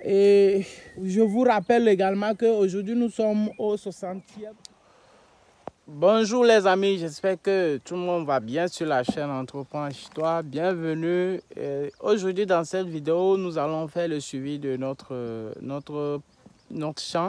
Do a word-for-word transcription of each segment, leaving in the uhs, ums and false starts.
Et je vous rappelle également qu'aujourd'hui nous sommes au soixantième. Bonjour les amis, j'espère que tout le monde va bien sur la chaîne Entreprendre chez toi. Bienvenue. Aujourd'hui dans cette vidéo, nous allons faire le suivi de notre, notre, notre champ.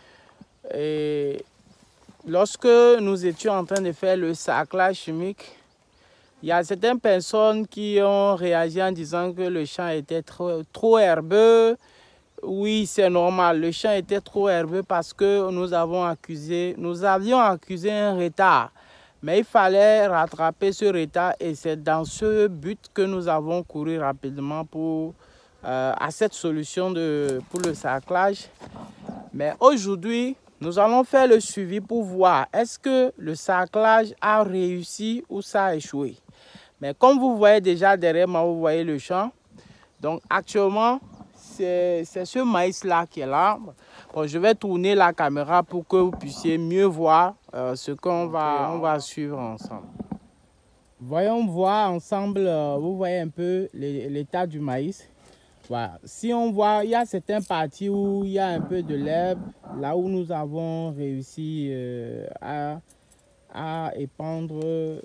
Et lorsque nous étions en train de faire le sarclage chimique, il y a certaines personnes qui ont réagi en disant que le champ était trop, trop herbeux. Oui, c'est normal, le champ était trop herbeux parce que nous avons accusé, nous avions accusé un retard. Mais il fallait rattraper ce retard et c'est dans ce but que nous avons couru rapidement pour, euh, à cette solution de, pour le sarclage. Mais aujourd'hui, nous allons faire le suivi pour voir est-ce que le sarclage a réussi ou ça a échoué. Mais comme vous voyez déjà derrière moi, vous voyez le champ. Donc actuellement, c'est ce maïs-là qui est là. Bon, je vais tourner la caméra pour que vous puissiez mieux voir euh, ce qu'on va, on va suivre ensemble. Voyons voir ensemble, euh, vous voyez un peu l'état du maïs. Voilà. Si on voit, il y a certaines parties où il y a un peu de l'herbe, là où nous avons réussi euh, à, à épandre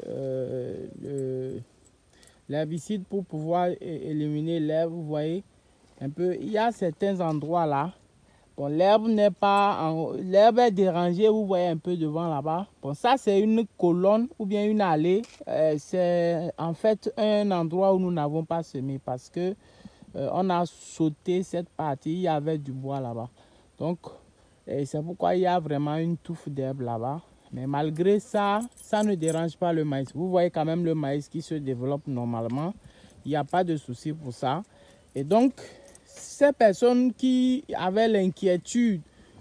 euh, l'herbicide pour pouvoir éliminer l'herbe, vous voyez. Un peu, il y a certains endroits là. Bon, l'herbe n'est pas, l'herbe est dérangée. Vous voyez un peu devant là-bas. Bon, ça c'est une colonne ou bien une allée. Euh, c'est en fait un endroit où nous n'avons pas semé parce que euh, on a sauté cette partie. Il y avait du bois là-bas. Donc, c'est pourquoi il y a vraiment une touffe d'herbe là-bas. Mais malgré ça, ça ne dérange pas le maïs. Vous voyez quand même le maïs qui se développe normalement. Il n'y a pas de souci pour ça. Et donc, ces personnes qui avaient l'inquiétude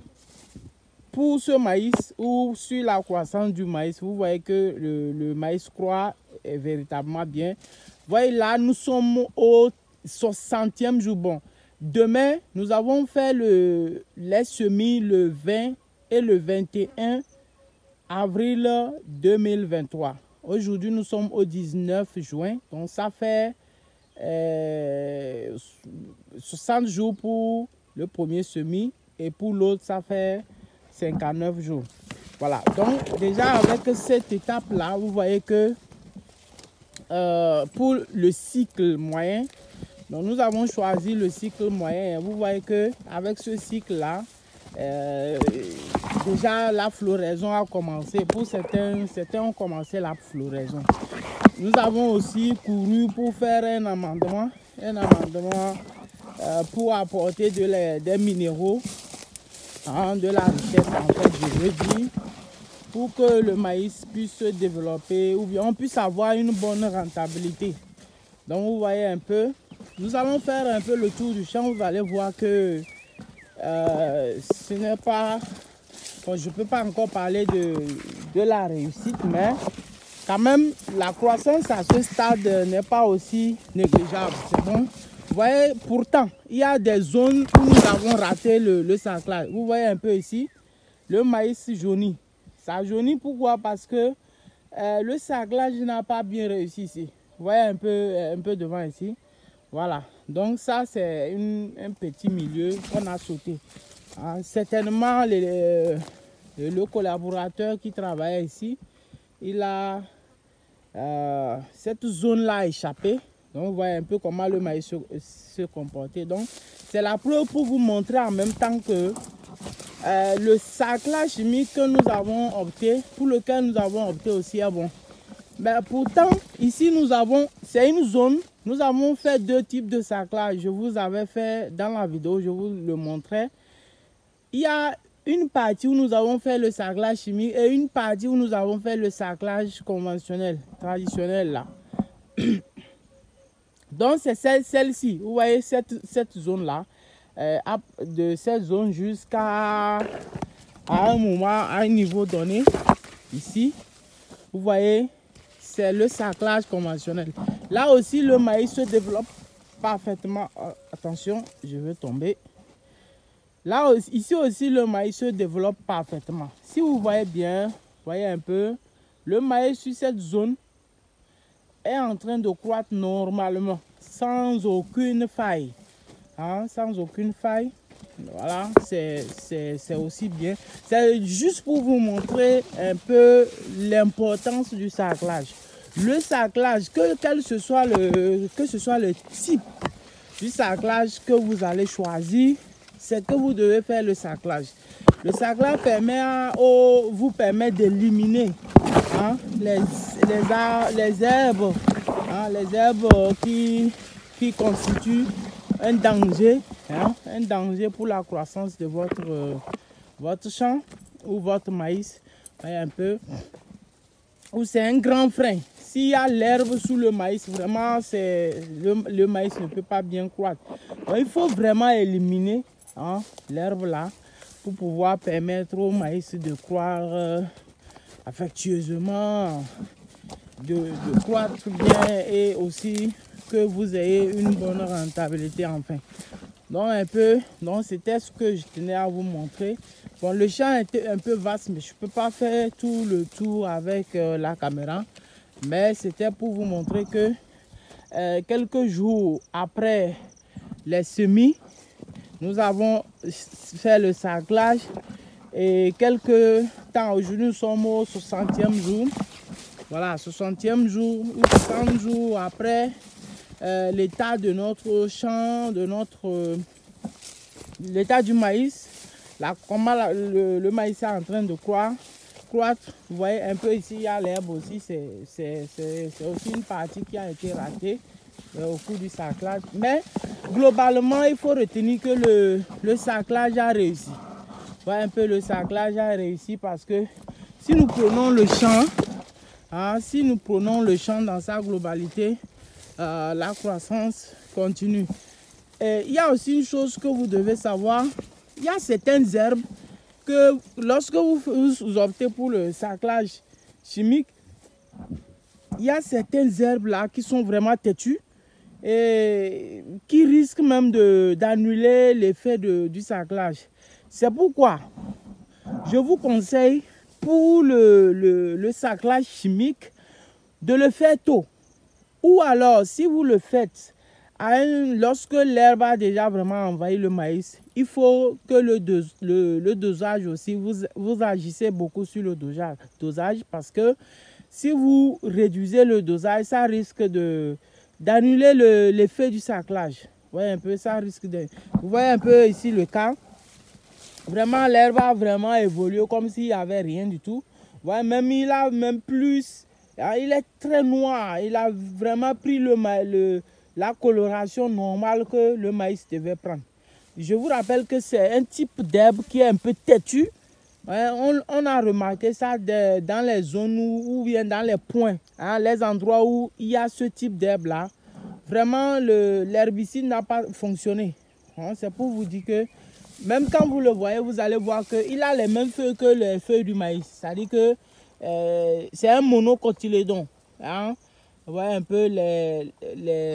pour ce maïs ou sur la croissance du maïs, vous voyez que le, le maïs croît véritablement bien. Vous voyez là, nous sommes au soixantième jour. Bon, demain, nous avons fait le, les semis le vingt et le vingt et un avril deux mille vingt-trois. Aujourd'hui, nous sommes au dix-neuf juin. Donc, ça fait Euh, soixante jours pour le premier semis et pour l'autre ça fait cinquante-neuf jours. Voilà, donc déjà avec cette étape là vous voyez que euh, pour le cycle moyen, donc nous avons choisi le cycle moyen. Vous voyez que avec ce cycle là euh, déjà la floraison a commencé. Pour certains, certains ont commencé la floraison. Nous avons aussi couru pour faire un amendement, un amendement euh, pour apporter de les, des minéraux, hein, de la richesse en fait, je veux dire, pour que le maïs puisse se développer ou bien on puisse avoir une bonne rentabilité. Donc vous voyez un peu, nous allons faire un peu le tour du champ, vous allez voir que euh, ce n'est pas, bon, je ne peux pas encore parler de, de la réussite, mais quand même, la croissance à ce stade n'est pas aussi négligeable. C'est bon. Vous voyez, pourtant, il y a des zones où nous avons raté le, le sarclage. Vous voyez un peu ici, le maïs jauni. Ça jaunit pourquoi? Parce que euh, le sarclage n'a pas bien réussi ici. Vous voyez un peu, un peu devant ici. Voilà. Donc ça, c'est un petit milieu qu'on a sauté. Hein, certainement, les, les, le collaborateur qui travaille ici, il a euh, cette zone là échappé. Donc vous voyez un peu comment le maïs se, se comportait. Donc c'est la preuve pour vous montrer en même temps que euh, le sarclage chimique que nous avons opté, pour lequel nous avons opté aussi est bon. Mais pourtant ici nous avons, c'est une zone, nous avons fait deux types de sarclage. Je vous avais fait dans la vidéo, je vous le montrais. Il y a une partie où nous avons fait le sarclage chimique et une partie où nous avons fait le sarclage conventionnel, traditionnel là. Donc c'est celle-ci, vous voyez cette, cette zone-là, euh, de cette zone jusqu'à un moment, à un niveau donné, ici, vous voyez, c'est le sarclage conventionnel. Là aussi, le maïs se développe parfaitement. Oh, attention, je vais tomber. Là aussi, ici aussi, le maïs se développe parfaitement. Si vous voyez bien, vous voyez un peu, le maïs sur cette zone est en train de croître normalement, sans aucune faille. hein, sans aucune faille. Voilà, c'est aussi bien. C'est juste pour vous montrer un peu l'importance du sarclage. Le sarclage, que, quel ce soit le, que ce soit le type du sarclage que vous allez choisir, c'est que vous devez faire le sarclage. Le sarclage permet à, au, vous permet d'éliminer hein, les, les, les herbes, hein, les herbes qui, qui constituent un danger, hein, un danger pour la croissance de votre, euh, votre champ ou votre maïs. Voyez un peu. Ou c'est un grand frein. S'il y a l'herbe sous le maïs, vraiment, le, le maïs ne peut pas bien croître. Donc, il faut vraiment éliminer hein, l'herbe là pour pouvoir permettre au maïs de croître euh, affectueusement, de, de croître bien et aussi que vous ayez une bonne rentabilité enfin. Donc un peu, donc c'était ce que je tenais à vous montrer. Bon, le champ était un peu vaste, mais je ne peux pas faire tout le tour avec euh, la caméra. Mais c'était pour vous montrer que euh, quelques jours après les semis, nous avons fait le sarclage. Et quelques temps, aujourd'hui nous sommes au soixantième jour. Voilà, soixantième jour ou soixante jours après euh, l'état de notre champ, de notre euh, l'état du maïs. Là, comment la, le, le maïs est en train de croître, croître. Vous voyez un peu ici, il y a l'herbe aussi. C'est aussi une partie qui a été ratée euh, au cours du sarclage. Mais globalement, il faut retenir que le, le sarclage a réussi. Vous voyez un peu, le sarclage a réussi parce que si nous prenons le champ, hein, si nous prenons le champ dans sa globalité, euh, la croissance continue. Et il y a aussi une chose que vous devez savoir. Il y a certaines herbes que lorsque vous, vous optez pour le sarclage chimique, il y a certaines herbes là qui sont vraiment têtues et qui risquent même d'annuler l'effet du sarclage. C'est pourquoi je vous conseille pour le, le, le sarclage chimique de le faire tôt. Ou alors, si vous le faites à un, lorsque l'herbe a déjà vraiment envahi le maïs, il faut que le, dos, le, le dosage aussi, vous, vous agissez beaucoup sur le dosage, dosage parce que si vous réduisez le dosage, ça risque d'annuler l'effet du sarclage. Vous voyez un peu, ça risque de... Vous voyez un peu ici le cas. Vraiment, l'herbe a vraiment évolué comme s'il n'y avait rien du tout. Vous voyez, même il a même plus... Il est très noir. Il a vraiment pris le, le, la coloration normale que le maïs devait prendre. Je vous rappelle que c'est un type d'herbe qui est un peu têtu. On, on a remarqué ça de, dans les zones où, ou bien dans les points, hein, les endroits où il y a ce type d'herbe là. Vraiment, l'herbicide n'a pas fonctionné. Hein, c'est pour vous dire que même quand vous le voyez, vous allez voir qu'il a les mêmes feuilles que les feuilles du maïs. C'est-à-dire que euh, c'est un monocotylédon. Hein. Vous voyez un peu les, les...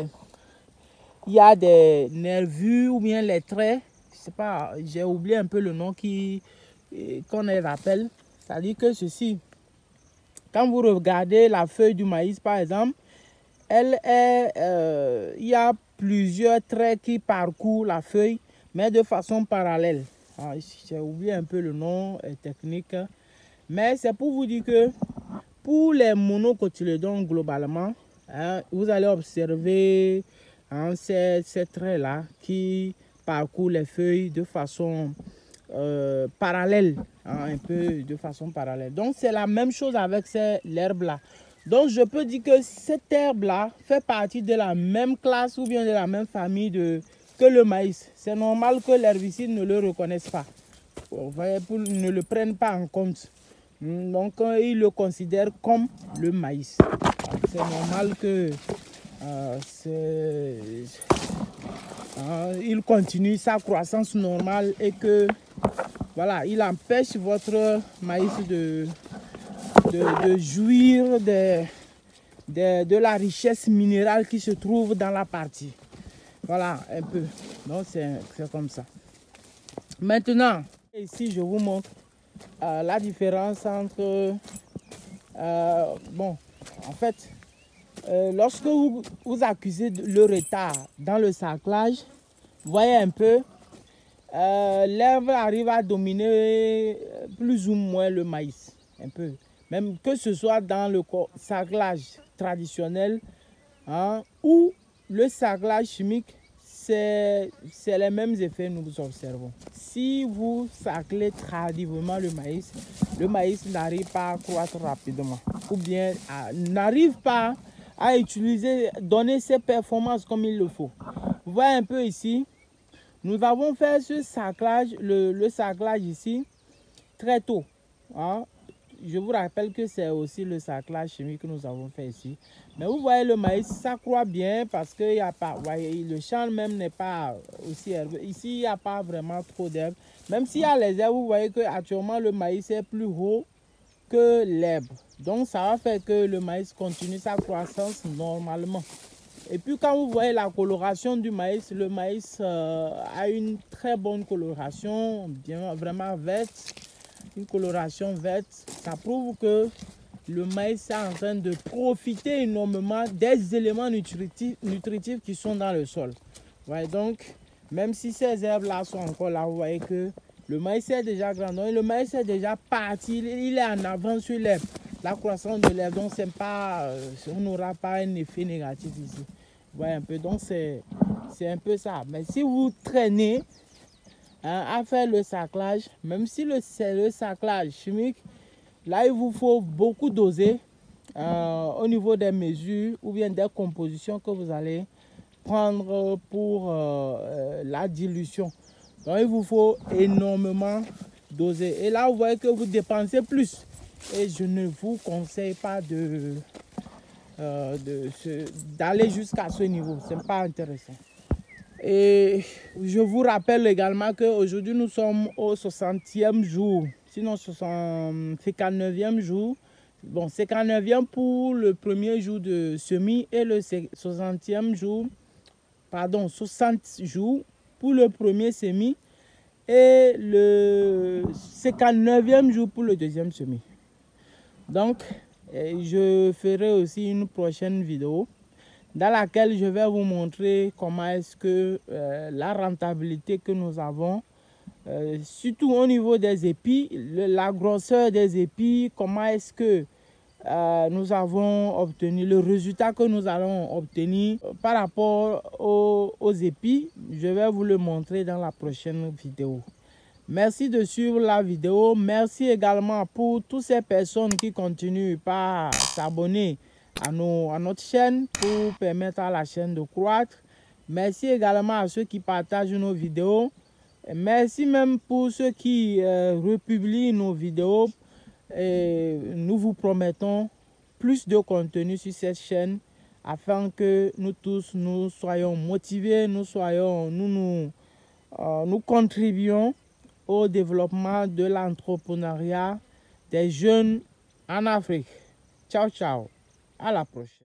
Il y a des nervures ou bien les traits. Je sais pas, j'ai oublié un peu le nom qui qu'on les rappelle. C'est-à-dire que ceci, quand vous regardez la feuille du maïs par exemple, elle est, euh, il y a plusieurs traits qui parcourent la feuille, mais de façon parallèle. Ah, j'ai oublié un peu le nom euh, technique, mais c'est pour vous dire que pour les monocotylédons globalement, hein, vous allez observer hein, ces, ces traits-là qui parcourent les feuilles de façon euh, parallèle, hein, un peu de façon parallèle. Donc c'est la même chose avec l'herbe-là. Donc je peux dire que cette herbe-là fait partie de la même classe ou bien de la même famille de, que le maïs. C'est normal que l'herbicide ne le reconnaisse pas. Vous voyez, pour, ne le prenne pas en compte. Donc il le considère comme le maïs. C'est normal que euh, euh, il continue sa croissance normale et que voilà, il empêche votre maïs de De, de jouir de, de, de la richesse minérale qui se trouve dans la partie. Voilà, un peu. Donc, c'est comme ça. Maintenant, ici, je vous montre euh, la différence entre... Euh, bon, en fait, euh, lorsque vous, vous accusez le retard dans le sarclage, Vous voyez un peu, euh, l'herbe arrive à dominer plus ou moins le maïs. Un peu. Même que ce soit dans le sarclage traditionnel hein, ou le sarclage chimique, c'est les mêmes effets que nous observons. Si vous sarclez tardivement le maïs, le maïs n'arrive pas à croître rapidement ou bien n'arrive pas à utiliser, donner ses performances comme il le faut. Vous voyez un peu ici, nous avons fait ce sarclage, le, le sarclage ici, très tôt. Hein. Je vous rappelle que c'est aussi le sarclage chimique que nous avons fait ici. Mais vous voyez le maïs, ça croît bien parce que y a pas, voyez, le champ même n'est pas aussi herbeux. Ici, il n'y a pas vraiment trop d'herbe. Même s'il y a les herbes, vous voyez que actuellement le maïs est plus haut que l'herbe. Donc ça va faire que le maïs continue sa croissance normalement. Et puis quand vous voyez la coloration du maïs, le maïs euh, a une très bonne coloration, bien, vraiment verte. Une coloration verte, ça prouve que le maïs est en train de profiter énormément des éléments nutritifs, nutritifs qui sont dans le sol. Ouais, donc, même si ces herbes-là sont encore là, vous voyez que le maïs est déjà grand. Donc, le maïs est déjà parti, il est en avance sur l'herbe. La croissance de l'herbe, donc c'est pas, on n'aura pas un effet négatif ici. Vous voyez un peu, donc c'est un peu ça. Mais si vous traînez, à faire le sarclage, même si c'est le sarclage chimique, là il vous faut beaucoup doser euh, au niveau des mesures ou bien des compositions que vous allez prendre pour euh, la dilution. Donc il vous faut énormément doser. Et là vous voyez que vous dépensez plus. Et je ne vous conseille pas de euh, d'aller jusqu'à ce niveau. Ce n'est pas intéressant. Et je vous rappelle également qu'aujourd'hui nous sommes au soixantième jour, sinon cinquante-neuvième jour. Bon, cinquante-neuvième pour le premier jour de semis et le soixantième jour, pardon, soixante jours pour le premier semis et le cinquante-neuvième jour pour le deuxième semis. Donc, je ferai aussi une prochaine vidéo dans laquelle je vais vous montrer comment est-ce que euh, la rentabilité que nous avons, euh, surtout au niveau des épis, le, la grosseur des épis, comment est-ce que euh, nous avons obtenu le résultat que nous allons obtenir par rapport aux, aux épis. Je vais vous le montrer dans la prochaine vidéo. Merci de suivre la vidéo. Merci également pour toutes ces personnes qui continuent par s'abonner À, nos, à notre chaîne pour permettre à la chaîne de croître. Merci également à ceux qui partagent nos vidéos. Et merci même pour ceux qui euh, republient nos vidéos. Et nous vous promettons plus de contenu sur cette chaîne afin que nous tous nous soyons motivés, nous soyons, nous nous, euh, nous contribuons au développement de l'entrepreneuriat des jeunes en Afrique. Ciao, ciao. À la prochaine.